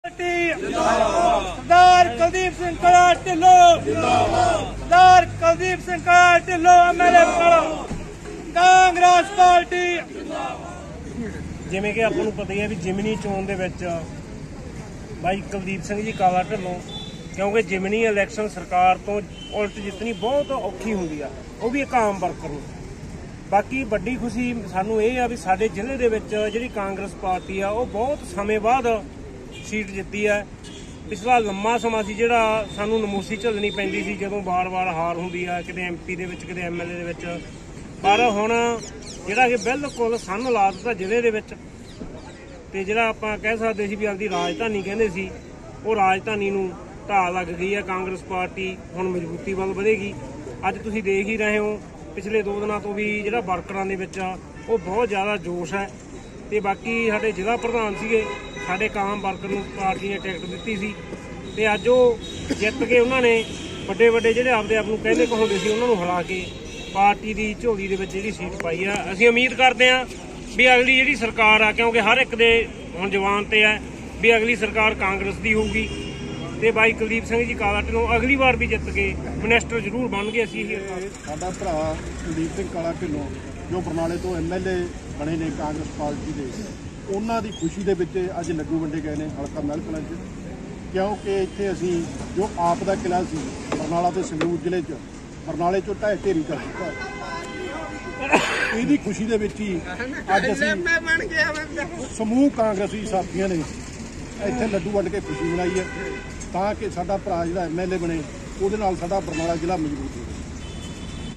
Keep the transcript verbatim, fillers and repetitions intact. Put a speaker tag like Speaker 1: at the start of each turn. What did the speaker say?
Speaker 1: सरदार Kuldeep Singh Kalar Dhillon, Sardar Kuldeep Singh Kalar Dhillon MLA Congress party.
Speaker 2: जिवें कि आपां नूं पता ही है भी जिमनी चोण दे विच भाई कुलदीप सिंह जी काला ढिल्लों, क्योंकि जिमनी इलैक्शन सरकार तो उल्ट जितनी बहुत औखी हुंदी आ, वो भी एक आम वर्कर नूं। बाकी वड्डी खुशी सानूं इह आ भी साडे जिले दे विच जिहड़ी कांग्रेस पार्टी आ, वो बहुत समय बाद सीट जित्ती है। पिछला लंबा समा सी जिहड़ा सानूं नमूसी झल्लनी पैंदी सी जदों बार बार हार हुंदी आ, किते एम पी दे विच किते एम एल ए दे विच, पर हुण जिहड़ा कि बिल्कुल सन ला दित्ता जिले दे विच। ते जिहड़ा आपां कह सकदे सी भी आपदी राजधानी कहंदे सी, वो राजधानी नूं ढाह लग गई है। कांग्रेस पार्टी हुण मजबूती वल वधेगी। अज तुसीं देख ही रहे हो पिछले दो दिनों तो भी जिहड़ा वर्करां दे विच वो बहुत ज़्यादा जोश है। ते बाकी साडे जिला प्रधान सीगे, साडे काम वर्कर नूं पार्टी ने टिकट दित्ती सी ते अज वो जित के उन्होंने वड्डे वड्डे जिहड़े आपदे आप नूं कहंदे कहाउंदे सी उन्हां नूं हरा के पार्टी की झोली दे विच जिहड़ी सीट पाई है। असीं उम्मीद करते हैं भी अगली जिहड़ी सरकार आ, क्योंकि हर एक दे हुण जवान ते है भी अगली सरकार कांग्रेस की होगी ते भाई कुलदीप सिंह जी काला ढिल्लों अगली बार भी जित के मिनिस्टर जरूर बन गए। असीं
Speaker 3: साडा भरा कुलदीप सिंह काला ढिल्लों जो बरनाले तो एम एल ए बने ने कांग्रेस पार्टी के, उन्हां दी खुशी दे विच अज लड्डू वंडे गए ने हलका महलकलां च, क्योंकि इत्थे असीं जो आप दा किला सी बरनाला ते संगरूर जिले च बरनाले चों ढाई ढेरी कर चुका। ਇਹਦੀ खुशी ਦੇ ਵਿੱਚ ਹੀ ਅੱਜ ਅਸੀਂ ਸਮੂਹ ਕਾਂਗਰਸੀ ਸਾਥੀਆਂ ਨੇ ਇੱਥੇ ਲੱਡੂ ਵੰਡ ਕੇ ਖੁਸ਼ੀ ਮਨਾਈ ਹੈ, ਤਾਂ ਕਿ ਸਾਡਾ ਭਰਾ ਜਿਹੜਾ ਐਮ ਐਲ ਏ ਬਣੇ ਉਹਦੇ ਨਾਲ ਸਾਡਾ ਬਰਨਾਲਾ ਜ਼ਿਲ੍ਹਾ ਮਜ਼ਬੂਤ ਹੋਵੇ।